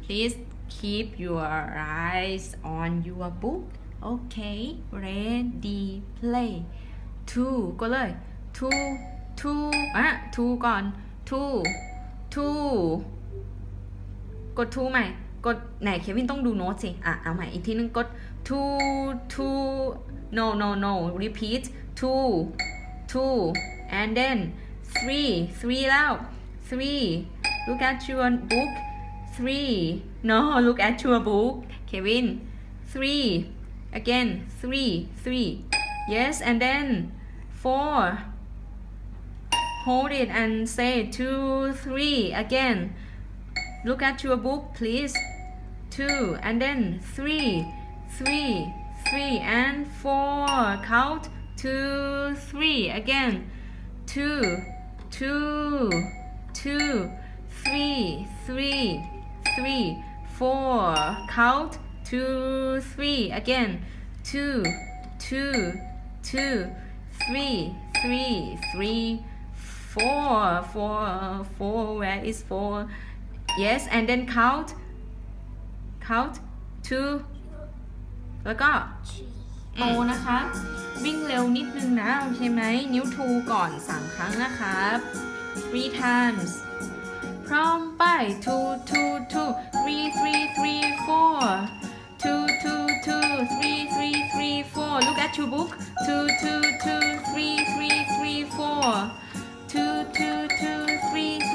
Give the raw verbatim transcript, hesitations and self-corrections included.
please keep your eyes on your book okay ready play two ก็เลย two two อ่ะ two ก่อน two two กด two ใหม่กดไหนเควินต้องดูโน้ตสิอ่ะเอาใหม่อีกทีนึงกด two two no no no repeat two two and then three three แล้ว three look at your book three no look at your book Kevin three again three three yes and then four hold it and say two three again look at your book please two and then three three three and four count two three again two two two three three three four count two three again two two two three three three four four four where is four yes and then count count two แล้วก็โตนะคะวิ่งเร็วนิดนึงนะโอเคไหมนิ้วทูก่อนสามครั้งนะครับ three times พร้อมไป two two two three three three four two two two three three three four look at your book two two two three three three four two two two three